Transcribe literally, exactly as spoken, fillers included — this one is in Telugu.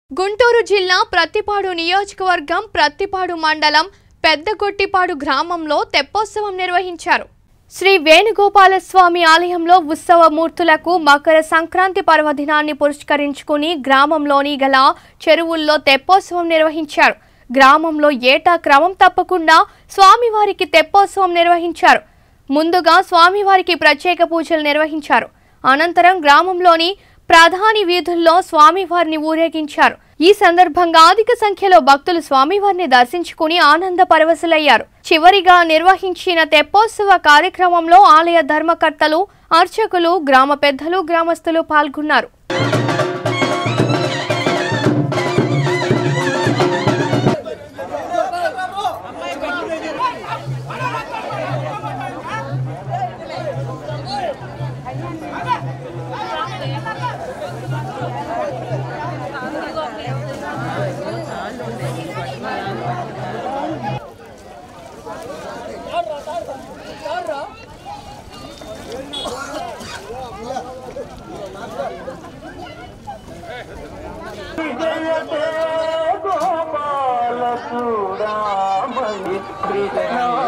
గుంటూరు జిల్లా ప్రత్తిపాడు నియోజకవర్గం ప్రత్తిపాడు మండలం పెద్దగొట్టిపాడు గ్రామంలో తెప్పోత్సవం నిర్వహించారు. శ్రీ వేణుగోపాల స్వామి ఆలయంలో ఉత్సవ మూర్తులకు మకర సంక్రాంతి పర్వదినాన్ని పురస్కరించుకుని గ్రామంలోని గల చెరువుల్లో తెప్పోత్సవం నిర్వహించారు. గ్రామంలో ఏటా క్రమం తప్పకుండా స్వామివారికి తెప్పోత్సవం నిర్వహించారు. ముందుగా స్వామివారికి ప్రత్యేక పూజలు నిర్వహించారు. అనంతరం గ్రామంలోని ప్రధాని వీధుల్లో స్వామివారిని ఊరేగించారు. ఈ సందర్భంగా అధిక సంఖ్యలో భక్తులు స్వామివారిని దర్శించుకుని ఆనంద పరవశులయ్యారు. చివరిగా నిర్వహించిన తెప్పోత్సవ కార్యక్రమంలో ఆలయ ధర్మకర్తలు, అర్చకులు, గ్రామ పెద్దలు, గ్రామస్తులు పాల్గొన్నారు. గోపాల చూడామణి కృష్ణ